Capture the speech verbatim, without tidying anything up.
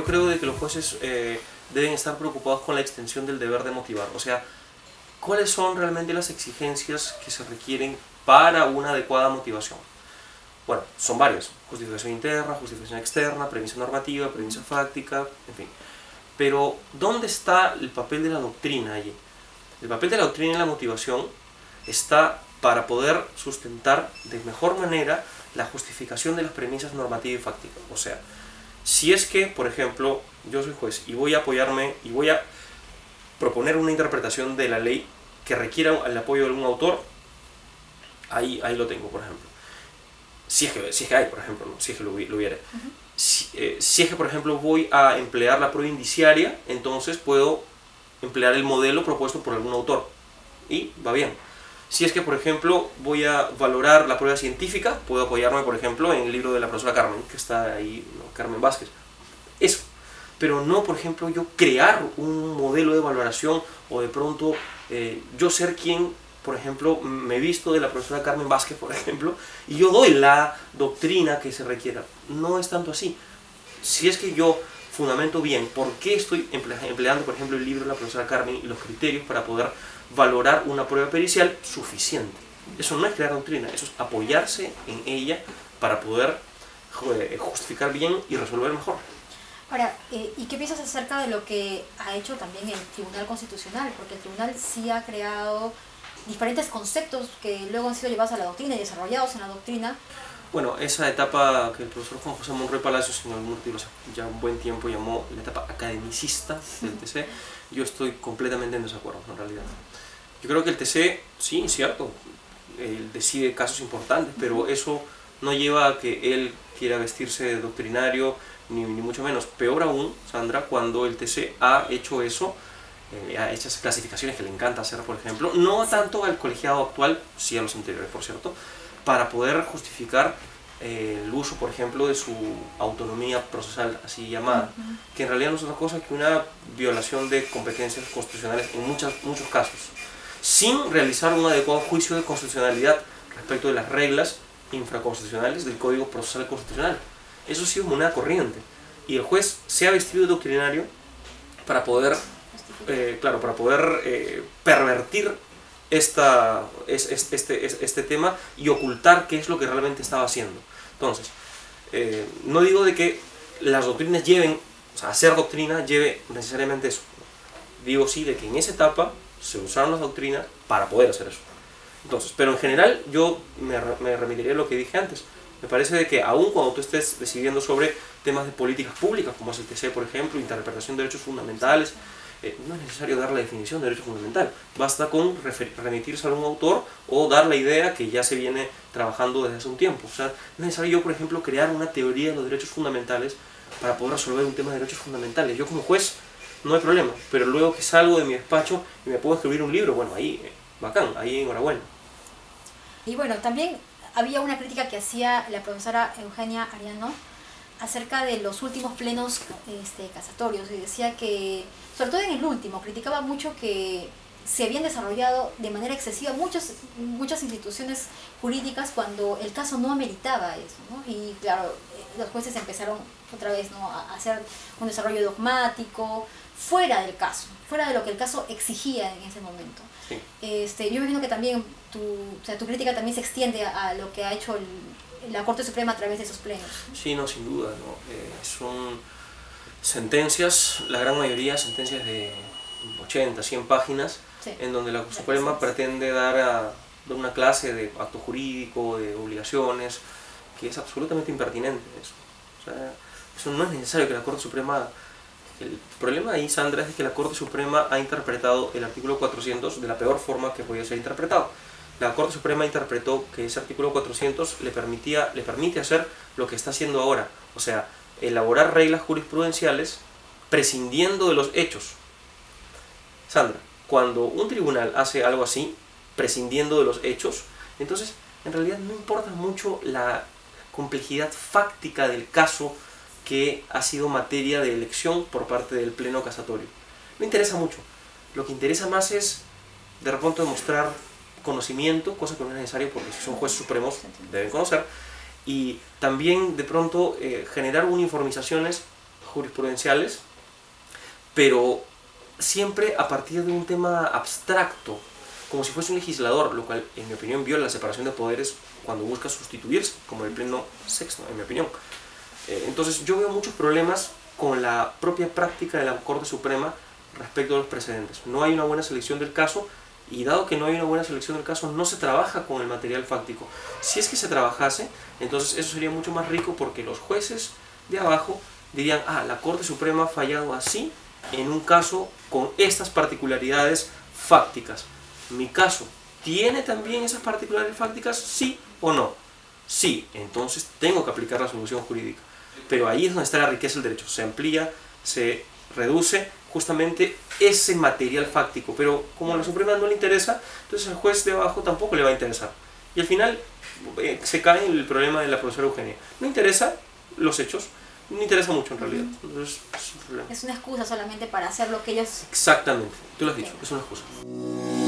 creo de que los jueces eh, deben estar preocupados con la extensión del deber de motivar. O sea, ¿cuáles son realmente las exigencias que se requieren para una adecuada motivación? Bueno, son varias. Justificación interna, justificación externa, premisa normativa, premisa fáctica, en fin. Pero, ¿dónde está el papel de la doctrina allí? El papel de la doctrina en la motivación está para poder sustentar de mejor manera la justificación de las premisas normativa y fáctica. O sea, si es que, por ejemplo, yo soy juez y voy a apoyarme y voy a proponer una interpretación de la ley que requiera el apoyo de algún autor, ahí, ahí lo tengo, por ejemplo. Si es que, si es que hay, por ejemplo, ¿no? Si es que lo, lo hubiera. Uh-huh. si, eh, si es que, por ejemplo, voy a emplear la prueba indiciaria, entonces puedo emplear el modelo propuesto por algún autor. Y va bien. Si es que, por ejemplo, voy a valorar la prueba científica, puedo apoyarme, por ejemplo, en el libro de la profesora Carmen, que está ahí, ¿no? Carmen Vázquez. Eso. Pero no, por ejemplo, yo crear un modelo de valoración o de pronto eh, yo ser quien, por ejemplo, me visto de la profesora Carmen Vázquez, por ejemplo, y yo doy la doctrina que se requiera. No es tanto así. Si es que yo fundamento bien por qué estoy empleando, por ejemplo, el libro de la profesora Carmen y los criterios para poder valorar una prueba pericial suficiente. Eso no es crear doctrina, eso es apoyarse en ella para poder justificar bien y resolver mejor. Ahora, eh, ¿y qué piensas acerca de lo que ha hecho también el Tribunal Constitucional? Porque el Tribunal sí ha creado diferentes conceptos que luego han sido llevados a la doctrina y desarrollados en la doctrina. Bueno, esa etapa que el profesor Juan José Monroy Palacios en algún artículo ya un buen tiempo llamó la etapa academicista del T C, yo estoy completamente en desacuerdo, en realidad. Yo creo que el T C, sí, cierto, él decide casos importantes, pero eso no lleva a que él quiera vestirse de doctrinario, ni, ni mucho menos. Peor aún, Sandra, cuando el T C ha hecho eso, eh, ha hecho esas clasificaciones que le encanta hacer, por ejemplo, no tanto al colegiado actual, sí a los anteriores, por cierto, para poder justificar eh, el uso, por ejemplo, de su autonomía procesal, así llamada, uh-huh. que en realidad no es otra cosa que una violación de competencias constitucionales en muchas, muchos casos, sin realizar un adecuado juicio de constitucionalidad respecto de las reglas infraconstitucionales del Código Procesal Constitucional. Eso ha sido moneda corriente, y el juez se ha vestido de doctrinario para poder, eh, claro, para poder eh, pervertir esta, es, es, este, es, este tema y ocultar qué es lo que realmente estaba haciendo. Entonces, eh, no digo de que las doctrinas lleven, o sea, hacer doctrina lleve necesariamente eso. Digo sí de que en esa etapa se usaron las doctrinas para poder hacer eso. Entonces, pero en general yo me, me remitiría a lo que dije antes. Me parece de que aun cuando tú estés decidiendo sobre temas de políticas públicas, como es el T C, por ejemplo, interpretación de derechos fundamentales, eh, no es necesario dar la definición de derecho fundamental. Basta con remitirse a algún autor o dar la idea que ya se viene trabajando desde hace un tiempo. O sea, no es necesario yo, por ejemplo, crear una teoría de los derechos fundamentales para poder resolver un tema de derechos fundamentales. Yo como juez no hay problema, pero luego que salgo de mi despacho y me puedo escribir un libro, bueno, ahí, eh, bacán, ahí enhorabuena. Y bueno, también había una crítica que hacía la profesora Eugenia Ariano acerca de los últimos plenos este, casatorios, y decía que, sobre todo en el último, criticaba mucho que se habían desarrollado de manera excesiva muchas, muchas instituciones jurídicas cuando el caso no ameritaba eso, ¿no? Y claro, los jueces empezaron otra vez, ¿no?, a hacer un desarrollo dogmático fuera del caso, fuera de lo que el caso exigía en ese momento. Sí. Este, yo me imagino que también tu, o sea, tu crítica también se extiende a, a lo que ha hecho el, la Corte Suprema a través de esos plenos. Sí, no, sin duda, ¿no? Eh, son sentencias, la gran mayoría sentencias de ochenta, cien páginas, sí, en donde la Suprema la pretende dar, a, dar una clase de acto jurídico, de obligaciones, que es absolutamente impertinente eso. O sea, eso no es necesario que la Corte Suprema... El problema ahí, Sandra, es que la Corte Suprema ha interpretado el artículo cuatrocientos de la peor forma que podía ser interpretado. La Corte Suprema interpretó que ese artículo cuatrocientos le, permitía, le permite hacer lo que está haciendo ahora, o sea, elaborar reglas jurisprudenciales prescindiendo de los hechos. Sandra, cuando un tribunal hace algo así, prescindiendo de los hechos, entonces en realidad no importa mucho la complejidad fáctica del caso que ha sido materia de elección por parte del Pleno Casatorio. No interesa mucho. Lo que interesa más es, de repente, demostrar conocimiento, cosa que no es necesario porque si son jueces supremos deben conocer, y también, de pronto, eh, generar uniformizaciones jurisprudenciales, pero siempre a partir de un tema abstracto, como si fuese un legislador, lo cual, en mi opinión, viola la separación de poderes cuando busca sustituirse, como el pleno sexto, en mi opinión. Eh, entonces, yo veo muchos problemas con la propia práctica de la Corte Suprema respecto a los precedentes. No hay una buena selección del caso, y dado que no hay una buena selección del caso, no se trabaja con el material fáctico. Si es que se trabajase, entonces eso sería mucho más rico, porque los jueces de abajo dirían, ah, la Corte Suprema ha fallado así, en un caso con estas particularidades fácticas. Mi caso, ¿tiene también esas particularidades fácticas? ¿Sí o no? Sí, entonces tengo que aplicar la solución jurídica. Pero ahí es donde está la riqueza del derecho. Se amplía, se reduce justamente ese material fáctico. Pero como a la Suprema no le interesa, entonces al juez de abajo tampoco le va a interesar. Y al final eh, se cae en el problema de la profesora Eugenia. No interesa los hechos, no interesa mucho en realidad. Entonces, es un problema. Es una excusa solamente para hacer lo que ellos... Exactamente, tú lo has dicho, es una excusa.